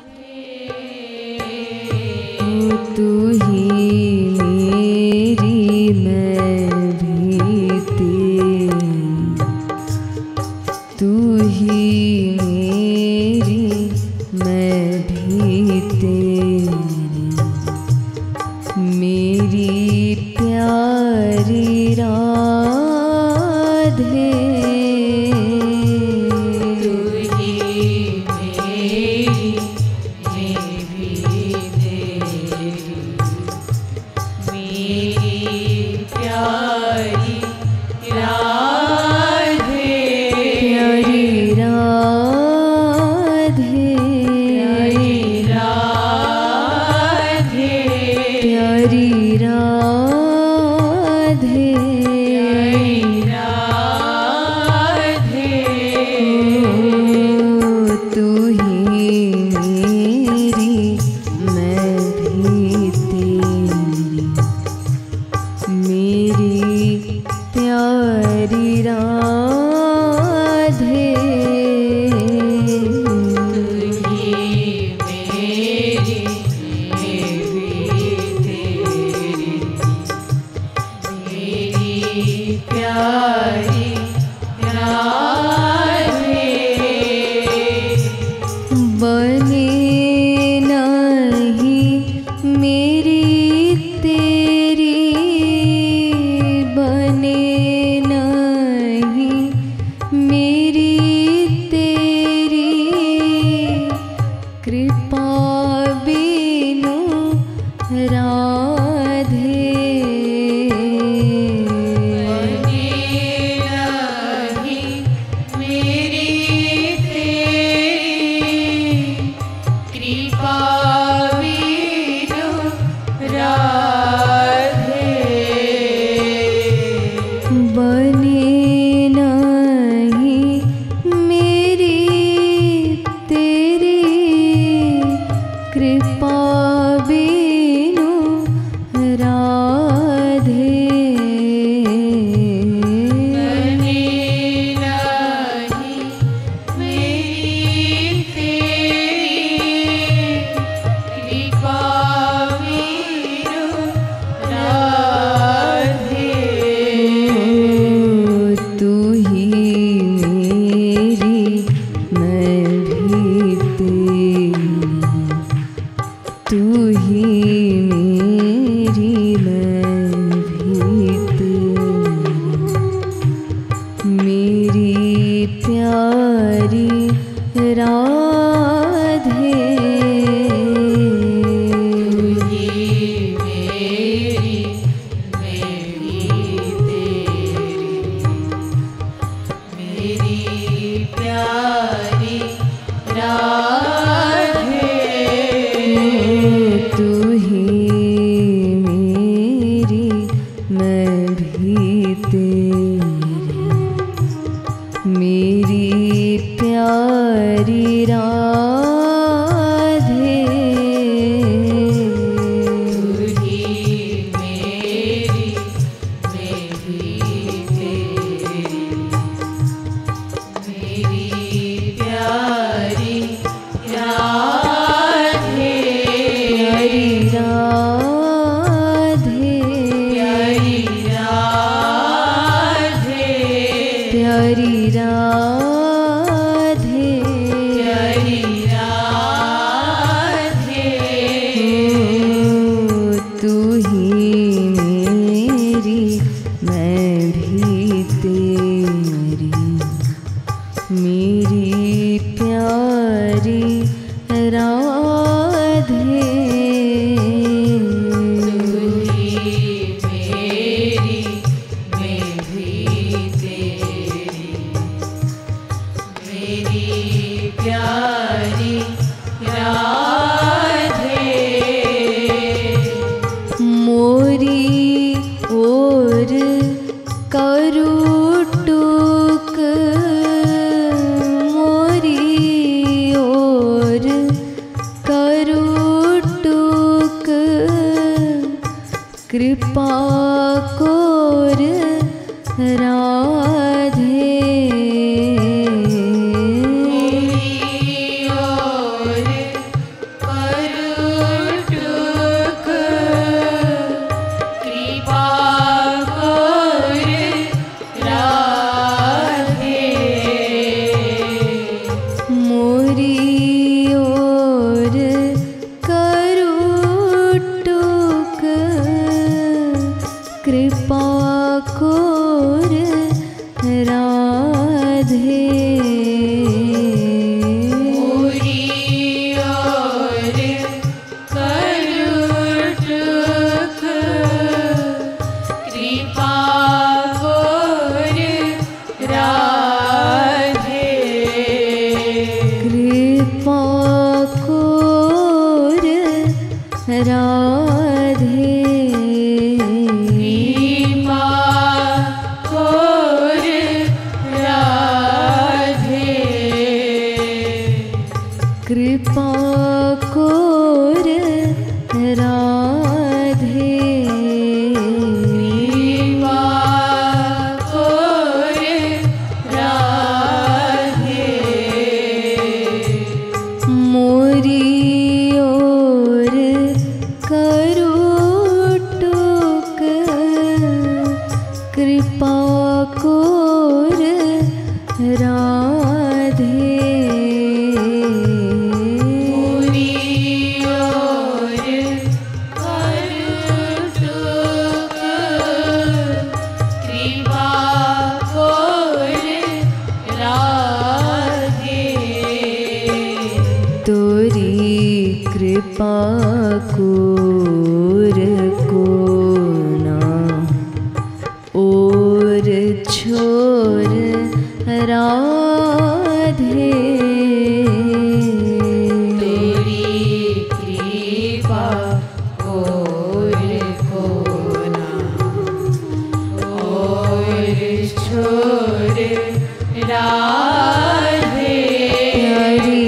तू ही मेरी मैं भी तेरी, तू ही मेरी मैं भी तेरी, मेरी प्यारी राधे। तू ही मेरी मैं भी तेरी, मेरी प्यारी राधे। प्यारी राधे, प्यारी राधे, प्यारी राधे, प्यारी राधे। तू ही मेरी मैं भी तेरी, मेरी प्यारी राधे। तू ही मेरी मैं भी तेरी, मेरी प्यारी राधे। बने नहीं मेरी तेरी, बने नहीं मेरी तेरी, कृपा बिनु राधे। बने नहीं मेरी तेरी, कृपा बिनु राधे। बने नहीं मेरी तेरी, कृपा बिनु राधे। बने नहीं मेरी तेरी, कृपा बिनु राधे। तू ही मेरी मैं भी तेरी, तू ही मेरी मैं भी तेरी, मेरी प्यारी राधे। तू ही मेरी मैं भी तेरी, मेरी प्यारी राधे। तू ही मेरी मैं भी तेरी, मेरी प्यारी राधे। तू ही मेरी मैं भी तेरी, मेरी प्यारी राधे। प्यारी राधे, प्यारी राधे, प्यारी राधे, प्यारी राधे। तू ही मेरी मैं भी तेरी, मेरी प्यारी राधे। तू ही मेरी मैं भी तेरी, मेरी प्यारी राधे। मोरी ओर करू टूक, मोरी ओर करू टूक, कृपा कोर राधे। मेरी ओर मोरी ओर करो टूक, कृपा कोर राधे। कृपा कोर राधे, कृपा कोर राधे। मोरी ओर करो टूक, कृपा कोर राधे। कृपा कोर को ना और छोर राधे, तेरी कृपा कोर को ना और छोर राधे। प्यारी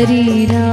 हरि राधे